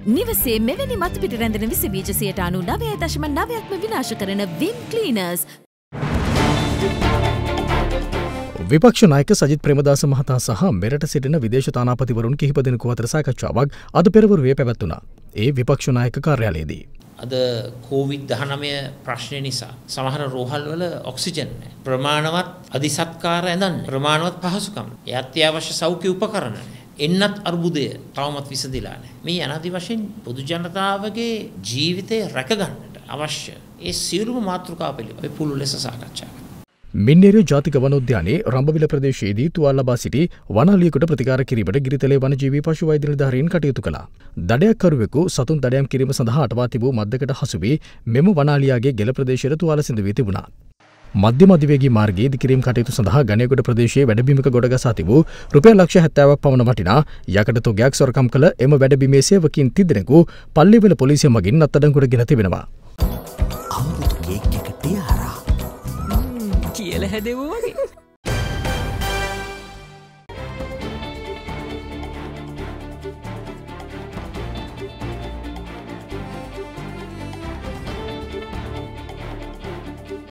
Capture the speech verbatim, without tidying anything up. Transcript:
නිවසේ මෙවැනි මතු පිට රැඳෙන විස බීජ සියයට අනූනවය දශම නවයක්ම විනාශ කරන විම් ක්ලීනර්ස්. විපක්ෂ නායක සජිත් ප්‍රේමදාස මහතා සහ මෙරට සිටින විදේශ තානාපතිවරුන් කිහිප දෙනෙකු අතර සාකච්ඡාවක් අද පෙරවරුවේ පැවැත්වුණා. ඒ විපක්ෂ නායක කාර්යාලයේදී අද කොවිඩ් දහනවය ප්‍රශ්නය නිසා සමහර රෝහල් වල ඔක්සිජන් නැහැ. ප්‍රමාණවත් අධිසත්කාර ඇඳන්න ප්‍රමාණවත් පහසුකම්. ඒ අත්‍යවශ්‍ය සෞඛ්‍ය උපකරණ නැහැ. එන්නත් අර්බුදය තවමත් විසඳිලා නැහැ. මේ අනාදි වශයෙන් පොදු ජනතාවගේ ජීවිතය රැකගන්නට අවශ්‍ය ඒ සියලුම මාතෘකා පිළිබඳව අපි පුළුල් ලෙස සාකච්ඡා කරනවා. මින්නේරිය ජාතික වනෝද්‍යානයේ රඹවිල ප්‍රදේශයේදී තුවාල ලබා සිටි වනාලියෙකුට ප්‍රතිකාර කිරීමට ගිරිතලේ වනජීවී පශු වෛද්‍ය නිලධාරීන් කටයුතු කළා. දඩයක්කරුවෙකු සතුන් දඩයම් කිරීම සඳහා අටවා තිබූ මද්දකට හසු වී මෙම වනාලියාගේ ගෙල ප්‍රදේශයට තුවාල සිඳ වී තිබුණා. මධ්‍යම අධිවේගී මාර්ගයේ ඉදිකිරීම් කටයුතු සඳහා ගණේගොඩ ප්‍රදේශයේ වැඩබිමක ගොඩගසා තිබූ රුපියල් ලක්ෂ හැත්තෑවක් පමණ වටිනා යකඩ තොගයක් සොරකම් කළ එම වැඩබිමේ සේවකීන් තිදෙනෙකු පල්ලිවල පොලිසිය මගින් අත්අඩංගුවට ගෙන තිබෙනවා. අමෘත කේක් එකට තියාරා කියලා හැදෙවෝ වගේ